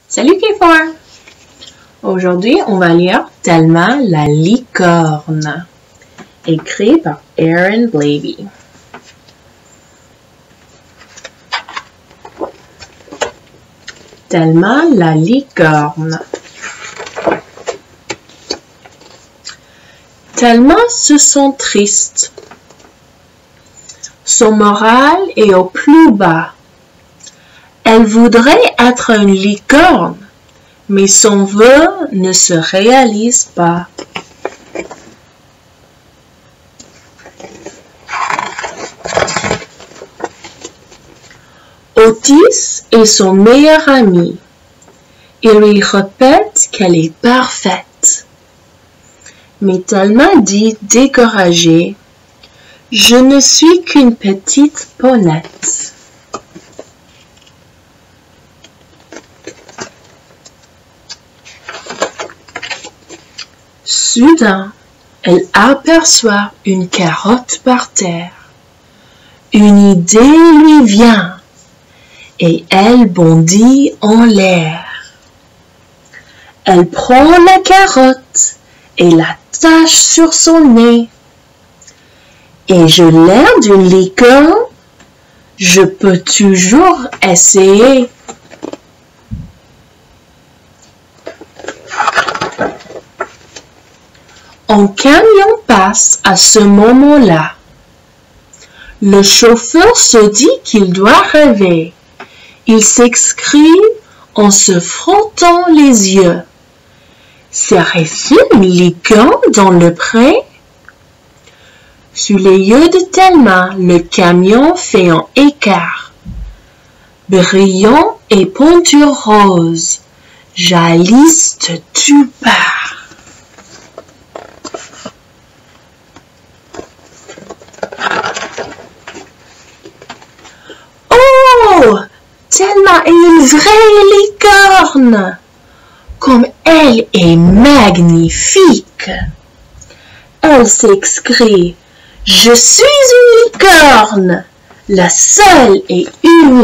Salut K4! Aujourd'hui, on va lire Thelma la licorne, écrit par Aaron Blabey. Thelma la licorne. Thelma se sent triste. Son moral est au plus bas. Elle voudrait être une licorne, mais son vœu ne se réalise pas. Otis est son meilleur ami. Il lui répète qu'elle est parfaite. Mais Thelma dit découragée, « Je ne suis qu'une petite ponette. » Soudain, elle aperçoit une carotte par terre. Une idée lui vient et elle bondit en l'air. Elle prend la carotte et l'attache sur son nez. Ai-je l'air d'une licorne? Je peux toujours essayer. Un camion passe à ce moment-là. Le chauffeur se dit qu'il doit rêver. Il s'excrie en se frottant les yeux. Serait-il une licorne dans le pré? Sous les yeux de Thelma, le camion fait un écart. Brillant et pointure rose, jaillissent de toutes parts. Oh! Thelma est une vraie licorne! Comme elle est magnifique! Elle s'excrie, « Je suis une licorne, la seule et unique! »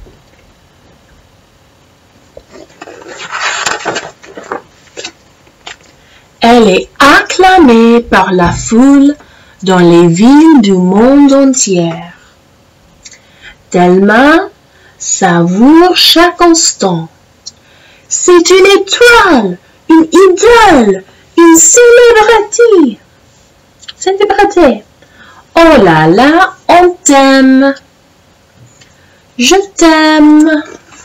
Elle est acclamée par la foule dans les villes du monde entier. Thelma savoure chaque instant. C'est une étoile, une idole, une célébrité. Oh là là, on t'aime. Je t'aime.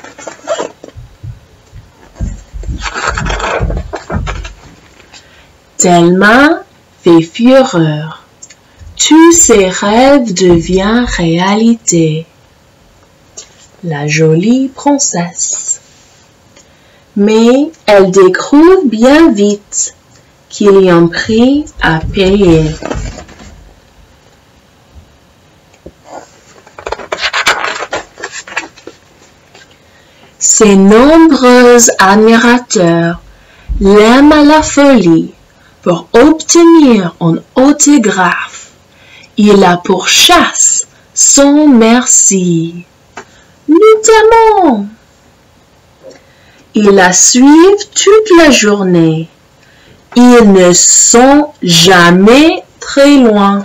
Thelma fait fureur. Tous ses rêves deviennent réalité. La jolie princesse. Mais elle découvre bien vite qu'il y a un prix à payer. Ses nombreux admirateurs l'aiment à la folie. Pour obtenir un autographe, il la pourchasse sans merci. Nous t'aimons! Ils la suivent toute la journée. Ils ne sont jamais très loin.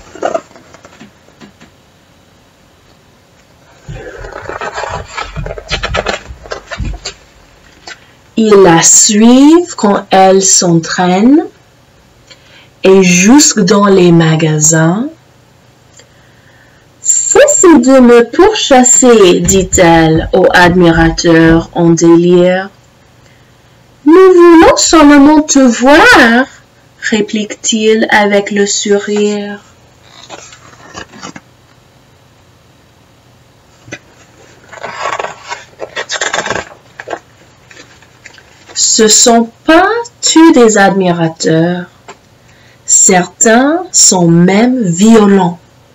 Ils la suivent quand elle s'entraîne et jusque dans les magasins. Cessez de me pourchasser, dit-elle aux admirateurs en délire. Nous voulons seulement te voir, réplique-t-il avec le sourire. Ce sont pas tous des admirateurs. Certains sont même violents.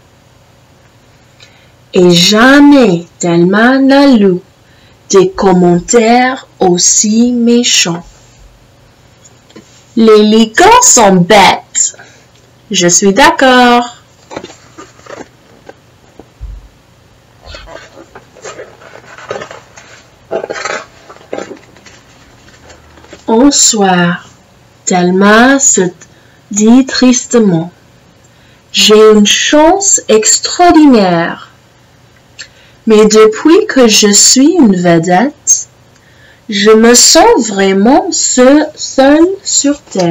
Et jamais Thelma n'a lu des commentaires aussi méchants. Les licornes sont bêtes. Je suis d'accord. Un soir, Thelma se dit tristement, « J'ai une chance extraordinaire. Mais depuis que je suis une vedette, je me sens vraiment seule sur Terre. »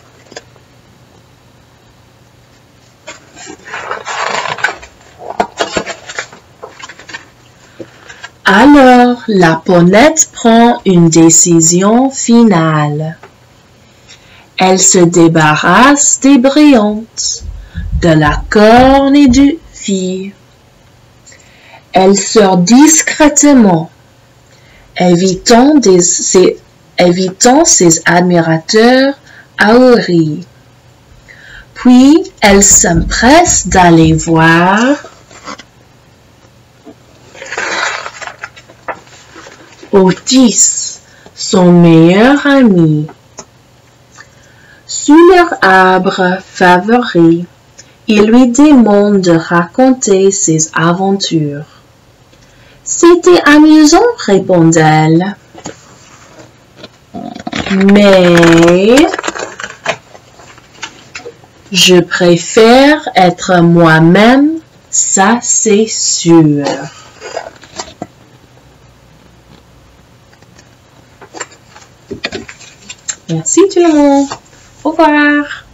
Alors, la Pounette prend une décision finale. Elle se débarrasse des brillantes, de la corne et du fil. Elle sort discrètement, évitant ses admirateurs ahuris. Puis, elle s'empresse d'aller voir Otis, son meilleur ami. Sous leur arbre favori, il lui demande de raconter ses aventures. « C'était amusant, répond-elle. Mais je préfère être moi-même, ça c'est sûr. » Merci tout le monde. Au revoir.